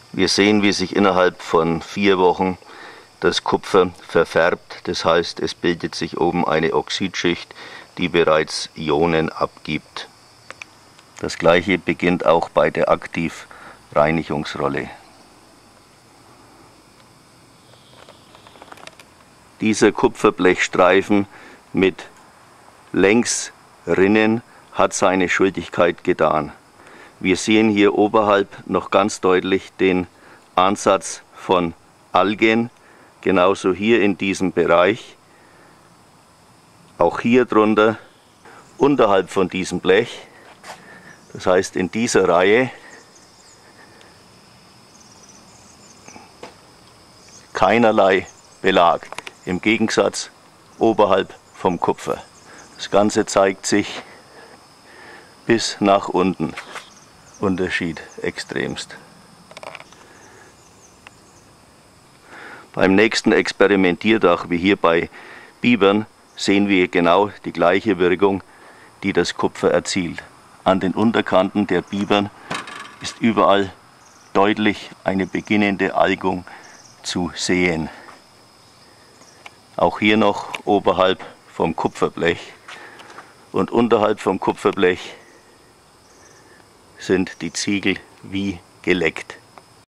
Wir sehen, wie sich innerhalb von 4 Wochen das Kupfer verfärbt. Das heißt, es bildet sich oben eine Oxidschicht, die bereits Ionen abgibt. Das gleiche beginnt auch bei der Aktivreinigungsrolle. Dieser Kupferblechstreifen mit Längsrinnen hat seine Schuldigkeit getan. Wir sehen hier oberhalb noch ganz deutlich den Ansatz von Algen, genauso hier in diesem Bereich. Auch hier drunter, unterhalb von diesem Blech, das heißt in dieser Reihe, keinerlei Belag, im Gegensatz oberhalb vom Kupfer. Das Ganze zeigt sich bis nach unten. Unterschied extremst. Beim nächsten Experimentiertag, wie hier bei Bibern, sehen wir genau die gleiche Wirkung, die das Kupfer erzielt. An den Unterkanten der Bibern ist überall deutlich eine beginnende Algung zu sehen. Auch hier noch oberhalb vom Kupferblech und unterhalb vom Kupferblech sind die Ziegel wie geleckt.